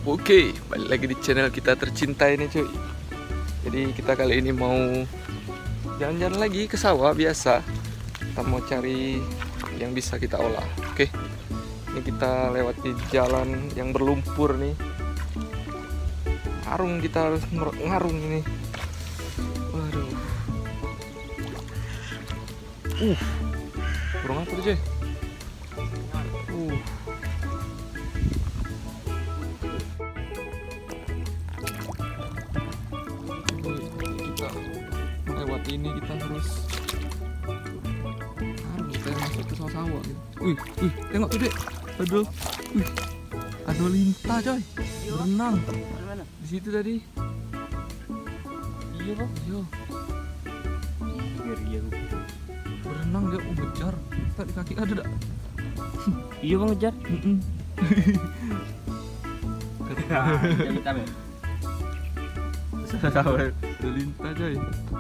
Oke, balik lagi di channel kita tercinta ini cuy. Jadi kita kali ini mau jalan-jalan lagi ke sawah biasa. Kita mau cari yang bisa kita olah. Oke, ini kita lewat di jalan yang berlumpur nih. Ngarung, kita harus ngarung ini. Waduh. Burung apa tuh cuy? Ini kita harus kita masuk ke sawah gitu. Wih, tengok tuh dek, ada lintah coy, berenang di situ tadi. Iya bang, iya, berenang dia ngejar. Tadi kaki ada dak? Iya bang ngejar. Ada lintah coy.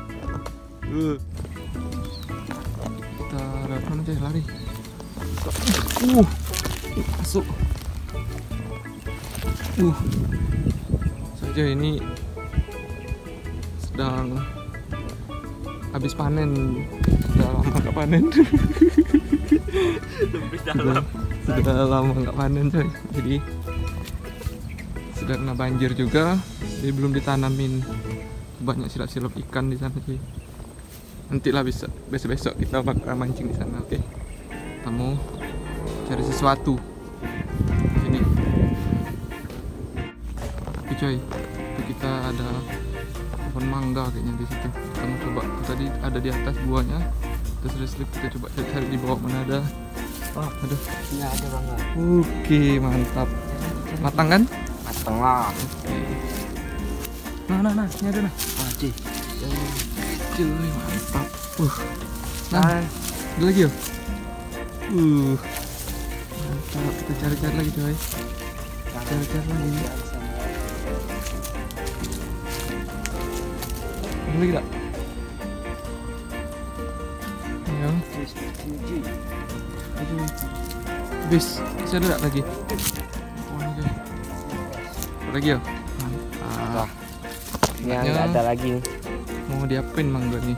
Kita lewat mana coy, lari. Masuk. Saja ini sedang habis panen. Sudah lama nggak panen. Sudah lama nggak panen coy. Jadi sudah kena banjir juga. Jadi belum ditanamin. Banyak silap-silap ikan di sana cuy. Nantilah bisa besok-besok kita bakal mancing di sana, oke? Kita mau cari sesuatu ini. Tapi coy, itu kita ada pohon mangga kayaknya di situ. Kita mau coba. Tadi ada di atas buahnya. Terus slip kita coba cari di bawah mana ada. Oh, ada. Ini ada bangga. Oke, mantap. Matang kan? Matang lah. Oke. Nah, ini ada nah. Cuy. Cuy, mantap. Nah, ada lagi ya? Mantap, kita cari-cari lagi coy. Cari-cari lagi. Ada lagi tak? Ya. Habis, masih ada tak lagi? Oh, ini coy. Ada lagi ya? Mantap. Ini nggak ada lagi nih. Mau diapain mangga nih?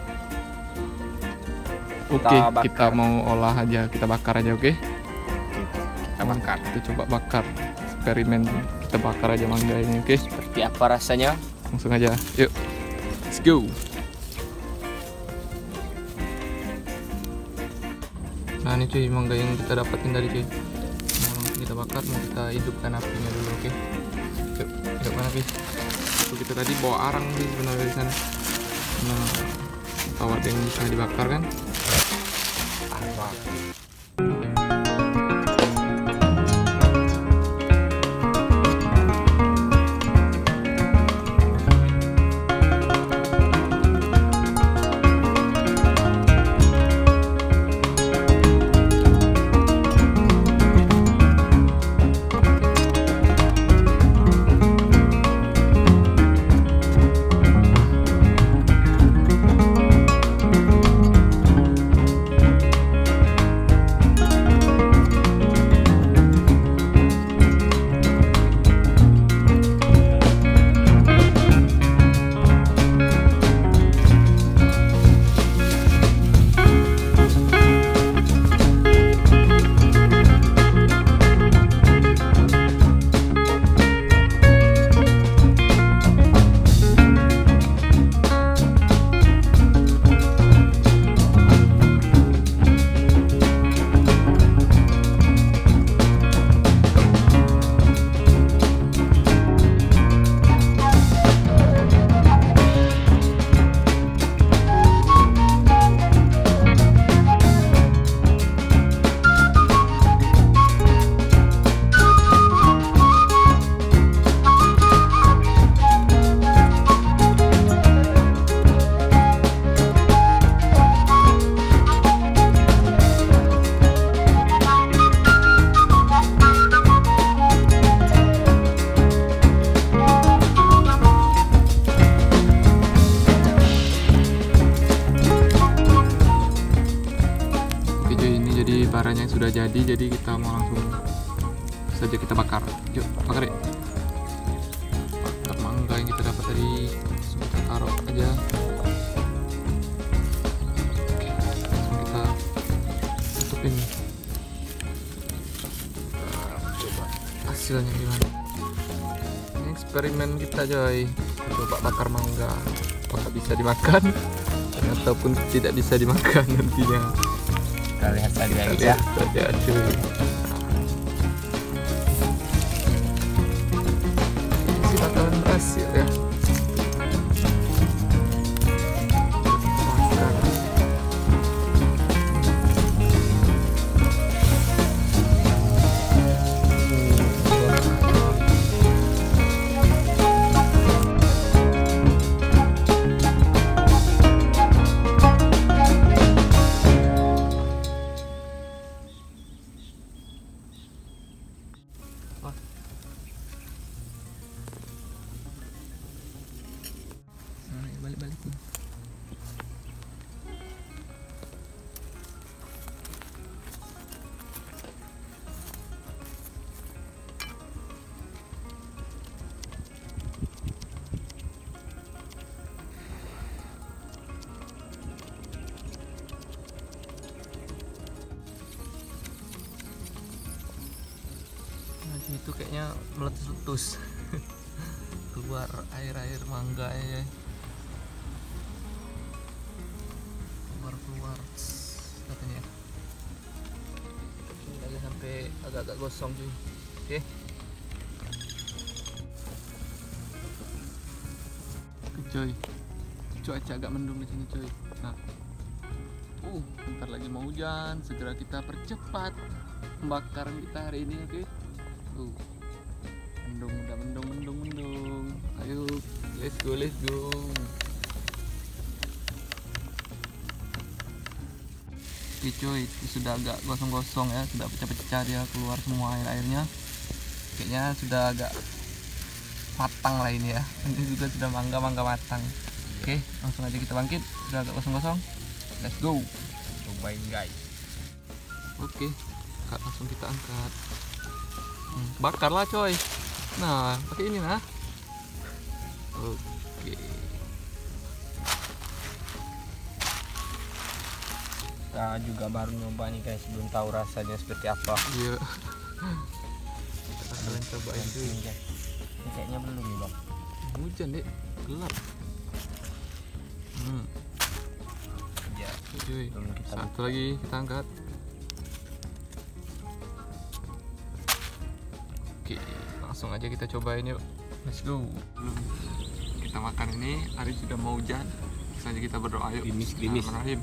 Oke, kita mau olah aja, kita bakar aja, oke? Kita bakar, kita coba bakar. Eksperimen, kita bakar aja mangga ini, oke? Seperti apa rasanya? Langsung aja, yuk, let's go. Nah ini cuy, mangga yang kita dapatin tadi cuy. Mau langsung kita bakar, mau kita hidupkan apinya dulu, oke? Yuk, hidupkan api. Itu kita tadi bawa arang sih sebenarnya di sana. Nah, tahu ada yang bisa dibakar kan? sudah jadi kita mau langsung saja kita bakar. Yuk bakar ya. hasilnya gimana. Ini eksperimen kita coy, coba bakar mangga apakah bisa dimakan ataupun tidak bisa dimakan nantinya. Kita lihat saja Kita guys ya. lihat saja cuy. Ini bakalan berhasil ya. Bakar. Balik-balik nih. Nah, itu kayaknya meletus-letus. Keluar air-air mangga ya. Keluar katanya. Ini lagi sampai agak-agak gosong cuy. Oke. Coy. Cuaca agak mendung di sini coy. Nah. Bentar lagi mau hujan, segera kita percepat pembakaran kita hari ini, oke? Mendung, udah mendung. Ayo, let's go. Oke cuy, sudah agak gosong-gosong ya, sudah pecah-pecah dia keluar semua air-airnya. Kayaknya sudah agak matang lah ini ya. Ini juga sudah mangga matang. Oke, langsung aja kita bangkit. Sudah agak gosong-gosong. Let's go. Cobain guys. Oke, langsung kita angkat. Bakarlah coy. Nah, pakai ini nah. Oke. Kita juga baru nyoba nih guys, belum tahu rasanya seperti apa. Iya. Kita bakalan cobain cuy. Ini kayaknya belum nih bang. Hujan deh, gelap. Ya, Cuy, belum kita satu lagi kita angkat. Oke, langsung aja kita cobain yuk. Let's go. Belum kita makan ini, hari sudah mau hujan. Langsung aja kita berdoa yuk. Grimis. Bismillahirrahmanirrahim.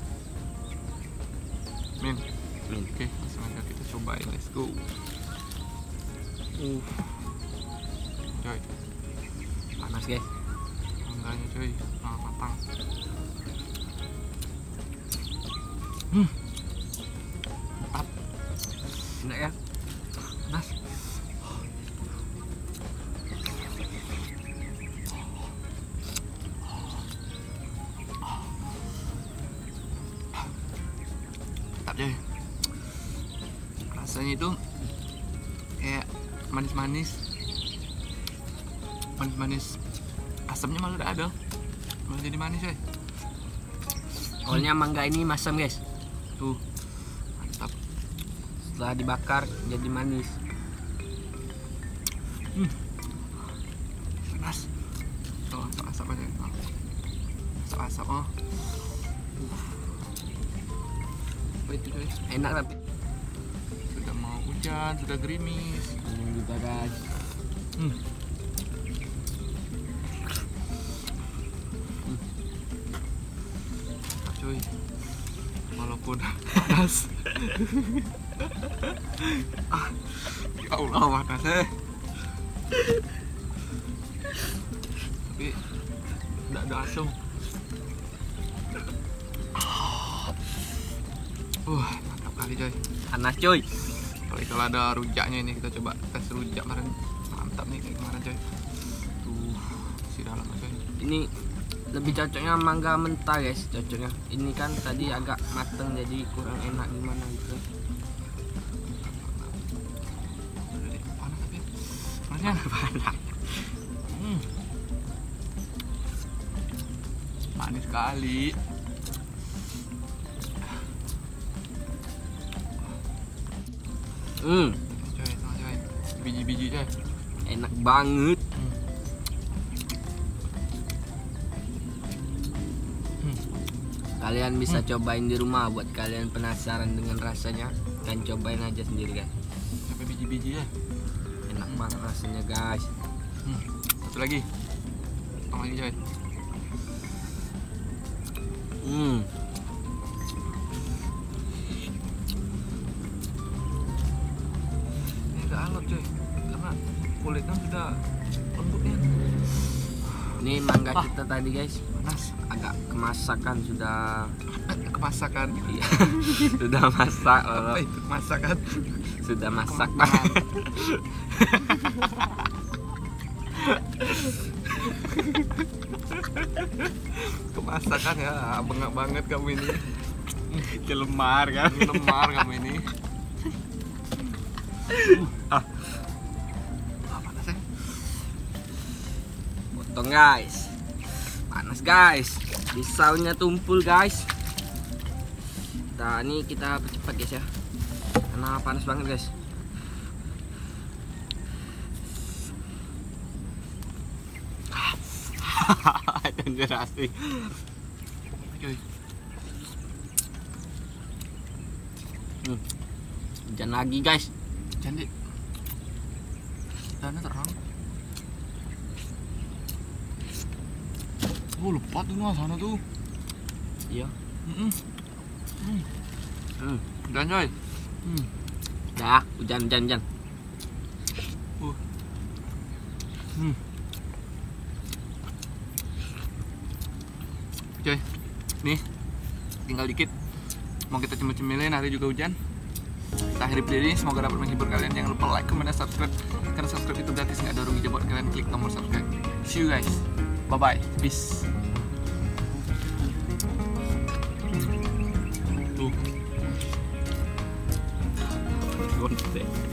Min. Min. Oke, langsung aja kita cobain. Let's go. Coy, Panas guys. mangganya coy, matang. Mantap. Enak ya? Panas. Mantap coy. Rasanya itu kayak manis-manis, asamnya malah udah ada, malah jadi manis coy. Awalnya mangga ini masam guys, Tuh, mantap. setelah dibakar jadi manis. Panas. Tuh, asap aja. Asap. Apa itu coy? Enak tapi Sudah mau hujan, sudah gerimis. ini juga guys. Cuy, walaupun panas. Ya Allah, panas tapi tidak ada asam. Mantap kali coy. Panas coy. Apalagi kalau ada rujaknya ini, kita coba tes rujak kemarin. Mantap nih kayak kemarin coy. Tuh, si dalam coy. Ini lebih cocoknya mangga mentah guys, cocoknya. Ini kan tadi agak mateng jadi kurang enak gimana gitu. Panas tapi panasnya Panas. manis sekali. Coy, sama coy. Biji-biji biji coy. Enak banget. Kalian bisa cobain di rumah buat kalian penasaran dengan rasanya, dan cobain aja sendiri guys. Sampai biji-biji ya. Enak banget rasanya guys. Satu lagi. Tolong lagi coy. Ini agak alot coy, karena kulitnya sudah lembutnya. Ini mangga kita tadi guys, Panas. agak kemasakan sudah. Kemasakan. Iya. Sudah masak. Apa itu kemasakan? Sudah masak. Kemasakan ya, bengak banget kamu ini. Kelemar kan. Lemar kamu ini. Panas ya? Potong guys. Panas guys. Pisaunya tumpul guys. Ini kita percepat guys ya, karena panas banget guys. Konsentrasi. Hujan lagi guys. Cantik. Dana terang. Oh, lepat tuh nah sana tuh. Iya. Dan coy. Dah, hujan. Coy, nih tinggal dikit. Mau kita cemil-cemilin, nanti juga hujan. Kita akhiri video ini, semoga dapat menghibur kalian. Jangan lupa like, comment, dan subscribe. Karena subscribe itu gratis, nggak ada rugi. Buat kalian klik tombol subscribe. See you guys. Bye bye. Peace. Tuh.